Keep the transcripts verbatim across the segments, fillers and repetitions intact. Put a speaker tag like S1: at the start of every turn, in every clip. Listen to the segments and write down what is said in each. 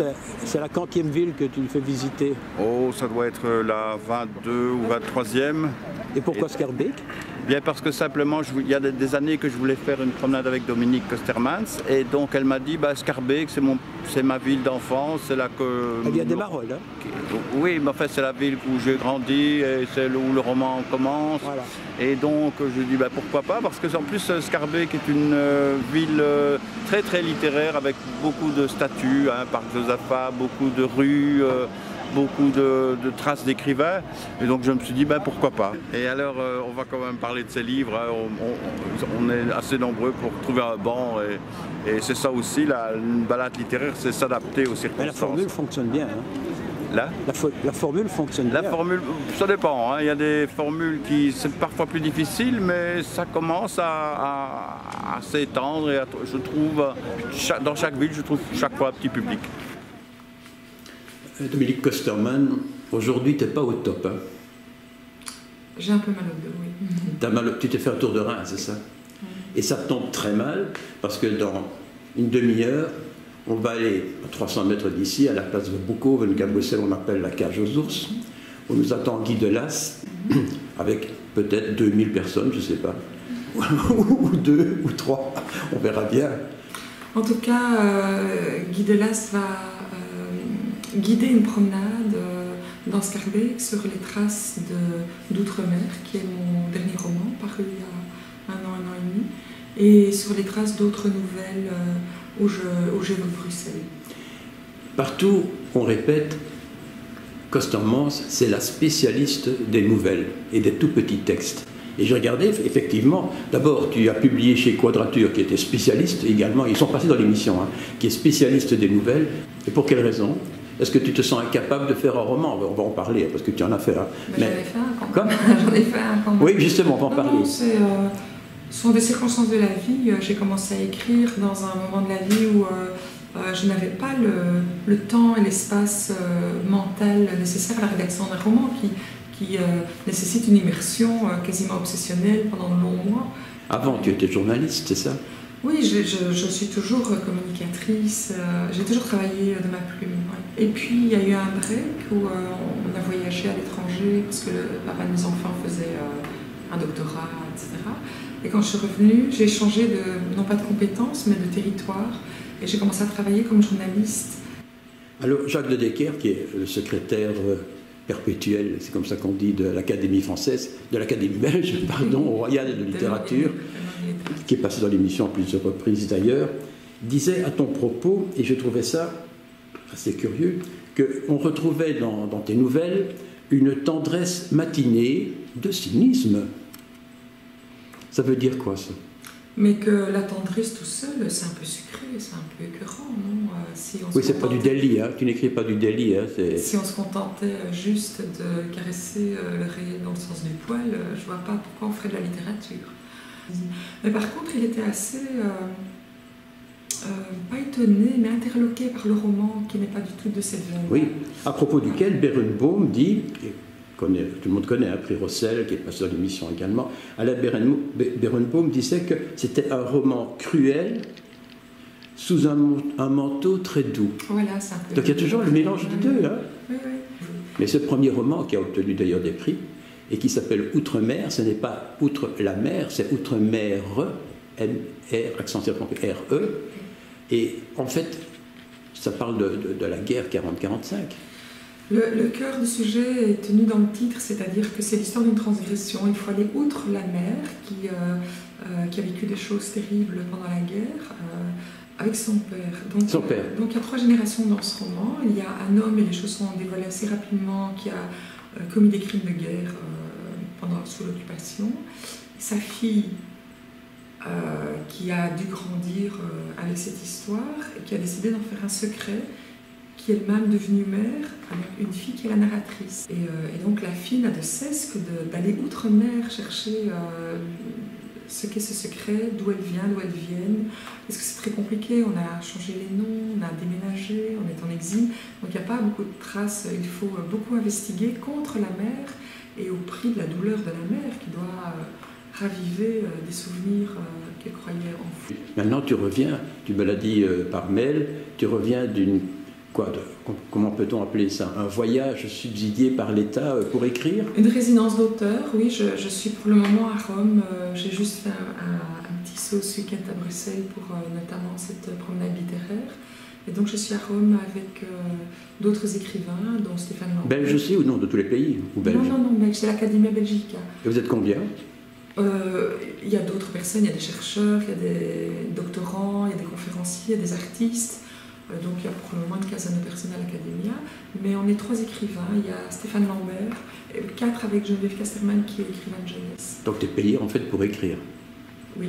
S1: c'est la quantième ville que tu fais visiter?
S2: Oh, ça doit être la vingt-deux ou vingt-troisième.
S1: Et pourquoi Schaerbeek?
S2: Bien parce que simplement, je, il y a des années que je voulais faire une promenade avec Dominique Kostermans et donc elle m'a dit bah, Schaerbeek c'est ma ville d'enfance, c'est là que...
S1: Elle vient des Marolles, hein?
S2: Oui, mais en fait c'est la ville où j'ai grandi et c'est où le roman commence. Voilà. Et donc je dis bah, pourquoi pas, parce que en plus Schaerbeek est une euh, ville euh, très très littéraire avec beaucoup de statues, hein, parc Josaphat, beaucoup de rues. Euh, beaucoup de, de traces d'écrivains, et donc je me suis dit ben pourquoi pas. Et alors euh, on va quand même parler de ces livres, hein. on, on, on est assez nombreux pour trouver un banc, et, et c'est ça aussi, la, une balade littéraire, c'est s'adapter aux circonstances.
S1: Mais la formule fonctionne bien. Hein.
S2: Là
S1: la, la formule fonctionne
S2: la
S1: bien.
S2: La formule, ça dépend, hein. Il y a des formules qui sont parfois plus difficiles, mais ça commence à, à, à s'étendre, et à, je trouve, dans chaque ville, je trouve chaque fois un petit public.
S1: Dominique Kostermans, aujourd'hui tu n'es pas au top. Hein.
S3: J'ai un peu mal au dos, oui.
S1: As mal, tu t'es fait un tour de rein, c'est ça? Oui. Et ça tombe très mal, parce que dans une demi-heure, on va aller à trois cents mètres d'ici, à la place de Boekhoven, qu'à Bruxelles on appelle la cage aux ours. On nous attend Guy Delas, avec peut-être deux mille personnes, je ne sais pas. ou deux, ou trois, on verra bien.
S3: En tout cas, euh, Guy Delas va... guider une promenade euh, dans Schaerbeek sur les traces d'Outre-mer, qui est mon dernier roman, paru il y a un an, un an et demi, et sur les traces d'autres nouvelles euh, où j'évoque Bruxelles.
S1: Partout, on répète, Kostermans, c'est la spécialiste des nouvelles et des tout petits textes. Et j'ai regardé, effectivement, d'abord tu as publié chez Quadrature, qui était spécialiste également, ils sont passés dans l'émission, hein, qui est spécialiste des nouvelles. Et pour quelle raison? Est-ce que tu te sens incapable de faire un roman? On va en parler, parce que tu en as fait un.
S3: Mais... J'en ai fait un quand même. J'en ai fait un quand même.
S1: Oui, justement, on va en parler.
S3: Non, c'est, euh, ce sont des circonstances de la vie. J'ai commencé à écrire dans un moment de la vie où euh, euh, je n'avais pas le, le temps et l'espace euh, mental nécessaire à la rédaction d'un roman qui, qui euh, nécessite une immersion euh, quasiment obsessionnelle pendant de longs mois.
S1: Avant, tu étais journaliste, c'est ça?
S3: Oui, je, je, je suis toujours communicatrice, euh, j'ai toujours travaillé de ma plume. Ouais. Et puis il y a eu un break où euh, on a voyagé à l'étranger parce que le papa de mes enfants faisait euh, un doctorat, et cetera. Et quand je suis revenue, j'ai changé de, non pas de compétences, mais de territoire. Et j'ai commencé à travailler comme journaliste.
S1: Alors Jacques de Decker, qui est le secrétaire euh, perpétuel, c'est comme ça qu'on dit, de l'Académie française, de l'Académie belge, pardon, royale de littérature, qui est passé dans l'émission à plusieurs reprises d'ailleurs, disait à ton propos, et je trouvais ça assez curieux, qu'on retrouvait dans, dans tes nouvelles une tendresse matinée de cynisme. Ça veut dire quoi, ça?
S3: Mais que la tendresse tout seul, c'est un peu sucré, c'est un peu écœurant, non? Si on
S1: Oui, c'est pas du délit, hein. Tu n'écris pas du délit. Hein.
S3: Si on se contentait juste de caresser le réel dans le sens du poil, je vois pas pourquoi on ferait de la littérature. Mais par contre, il était assez, euh, euh, pas étonné, mais interloqué par le roman qui n'est pas du tout de cette veine.
S1: Oui, à propos duquel Berenbaum dit, connaît, tout le monde connaît, hein, Prix Rossel, qui est passé dans l'émission également, Alain Berenbaum disait que c'était un roman cruel sous un, un manteau très doux.
S3: Voilà, c'est un peu...
S1: Donc il y a toujours le mélange des deux. Hein.
S3: Oui, oui.
S1: Mais ce premier roman, qui a obtenu d'ailleurs des prix, et qui s'appelle Outre-mer, ce n'est pas Outre la mer, c'est Outre-mer, M R, accent circonflexe, R E. Et en fait, ça parle de, de, de la guerre quarante quarante-cinq.
S3: Le, le cœur du sujet est tenu dans le titre, c'est-à-dire que c'est l'histoire d'une transgression. Il faut aller outre la mer, qui, euh, euh, qui a vécu des choses terribles pendant la guerre, euh, avec son père. Donc,
S1: son père.
S3: Euh, donc il y a trois générations dans ce roman. Il y a un homme, et les choses sont dévoilées assez rapidement, qui a euh, commis des crimes de guerre euh, pendant, sous l'occupation. Sa fille, euh, qui a dû grandir euh, avec cette histoire, et qui a décidé d'en faire un secret, qui est elle-même devenue mère, avec une fille qui est la narratrice. Et, euh, et donc la fille n'a de cesse que d'aller outre-mer chercher euh, ce qu'est ce secret, d'où elle vient, d'où elle vienne. Parce que c'est très compliqué, on a changé les noms, on a déménagé, on est en exil, donc il n'y a pas beaucoup de traces, il faut beaucoup investiguer contre la mer et au prix de la douleur de la mer qui doit euh, raviver euh, des souvenirs euh, qu'elle croyait enfouis.
S1: Maintenant tu reviens, tu me l'as dit euh, par mail, tu reviens d'une quoi de, comment peut-on appeler ça? Un voyage subsidié par l'État pour écrire?
S3: Une résidence d'auteur, oui. Je, je suis pour le moment à Rome. Euh, J'ai juste fait un, un, un petit saut ce week-end à Bruxelles pour euh, notamment cette promenade littéraire. Et donc je suis à Rome avec euh, d'autres écrivains, dont Stéphane Lambert.
S1: Belge aussi ou non? De tous les pays ou belge?
S3: Non, non, non, belge, c'est l'Academia Belgica.
S1: Et vous êtes combien?
S3: Euh, il y a d'autres personnes, il y a des chercheurs, il y a des doctorants, il y a des conférenciers, il y a des artistes. Euh, donc il y a pour le moment une quinzaine de personnes à l'Academia. Mais on est trois écrivains. Il y a Stéphane Lambert, et quatre avec Geneviève Casterman qui est écrivain de jeunesse.
S1: Donc tu es payé en fait pour écrire?
S3: Oui.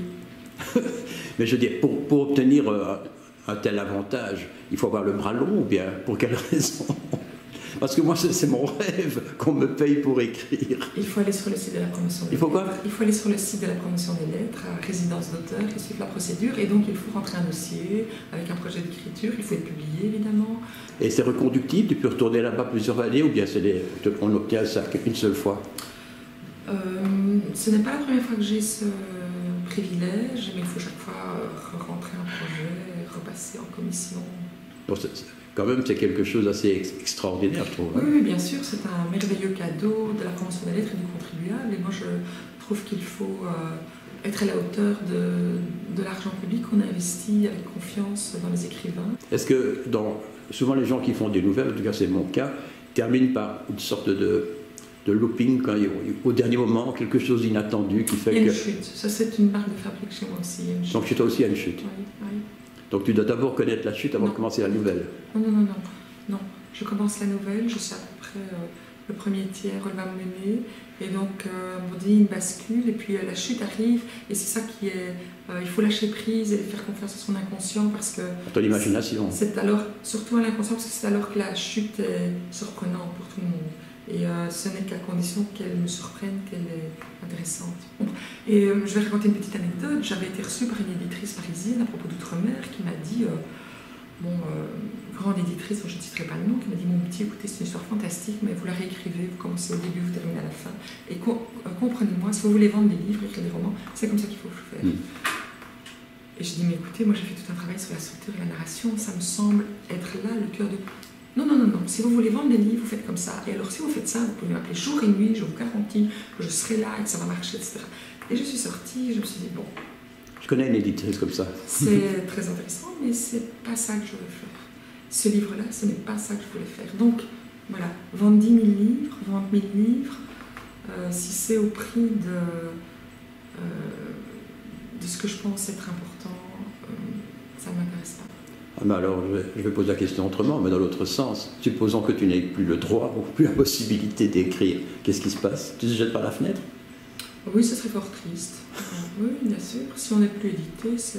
S1: Mais je veux dire, pour, pour obtenir euh, un tel avantage, il faut avoir le bras long ou bien? Pour quelle raison? Parce que moi, c'est mon rêve qu'on me paye pour écrire.
S3: Il faut aller sur le site de la promotion des
S1: Il faut
S3: lettres.
S1: quoi?
S3: Il faut aller sur le site de la promotion des lettres, à résidence d'auteur, et suivre la procédure. Et donc, il faut rentrer un dossier avec un projet d'écriture. Il faut être publié, évidemment.
S1: Et c'est reconductible? Tu peux retourner là-bas plusieurs années ou bien les, on obtient ça qu'une seule fois?
S3: euh, Ce n'est pas la première fois que j'ai ce privilège, mais il faut chaque fois rentrer un projet, repasser en commission.
S1: Bon, c'est, c'est, quand même, c'est quelque chose d'assez ex extraordinaire, je trouve.
S3: Oui, oui, bien sûr, c'est un merveilleux cadeau de la promotion des lettres et du contribuable. Et moi, je trouve qu'il faut euh, être à la hauteur de, de l'argent public qu'on investit avec confiance dans les écrivains.
S1: Est-ce que, dans, souvent les gens qui font des nouvelles, en tout cas c'est mon cas, terminent par une sorte de, de looping, quand il, au dernier moment, quelque chose d'inattendu qui fait que...
S3: Il y a une chute, ça c'est une marque de fabrique chez moi aussi.
S1: Donc chez toi aussi il y a une chute.
S3: Oui, oui.
S1: Donc tu dois d'abord connaître la chute avant
S3: non.
S1: de commencer la nouvelle.
S3: Non, non, non, non, non. Je commence la nouvelle, je sais à peu près euh, le premier tiers, elle va me mener, et donc euh, on dit une bascule, et puis euh, la chute arrive, et c'est ça qui est... Euh, il faut lâcher prise et faire confiance à son inconscient, parce que...
S1: À ton imagination.
S3: C'est alors, surtout à l'inconscient, parce que c'est alors que la chute est surprenante pour tout le monde. Et euh, ce n'est qu'à condition qu'elle me surprenne, qu'elle est intéressante. Et euh, je vais raconter une petite anecdote. J'avais été reçue par une éditrice parisienne à propos d'Outre-mer qui m'a dit, euh, bon, euh, grande éditrice dont je ne citerai pas le nom, qui m'a dit, mon petit, écoutez, c'est une histoire fantastique, mais vous la réécrivez, vous commencez au début, vous terminez à la fin. Et co euh, comprenez-moi, si vous voulez vendre des livres, écrire des romans, c'est comme ça qu'il faut faire. Mm. Et je dis, mais écoutez, moi j'ai fait tout un travail sur la structure et la narration, ça me semble être là le cœur de... Non, non, non, non. Si vous voulez vendre des livres, vous faites comme ça. Et alors, si vous faites ça, vous pouvez m'appeler jour et nuit, je vous garantis que je serai là et que ça va marcher, et cetera. Et je suis sortie, je me suis dit, bon...
S1: Je connais une éditrice comme ça.
S3: C'est très intéressant, mais c'est pas ça que je veux faire. Ce livre-là, ce n'est pas ça que je voulais faire. Donc, voilà, vendre dix mille livres, vendre mille livres, euh, si c'est au prix de, euh, de ce que je pense être important, euh, ça ne m'intéresse pas.
S1: Ah ben alors, je vais, je vais poser la question autrement, mais dans l'autre sens. Supposons que tu n'aies plus le droit ou plus la possibilité d'écrire. Qu'est-ce qui se passe? Tu te jettes par la fenêtre?
S3: Oui, ce serait fort triste. Oui, bien sûr. Si on n'est plus édité, c'est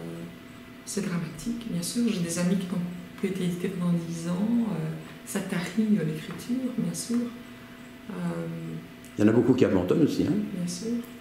S3: euh, dramatique, bien sûr. J'ai des amis qui n'ont plus été édités pendant dix ans. Euh, ça tarit l'écriture, bien sûr. Euh,
S1: Il y en a beaucoup qui abandonnent aussi. Hein?
S3: Bien sûr.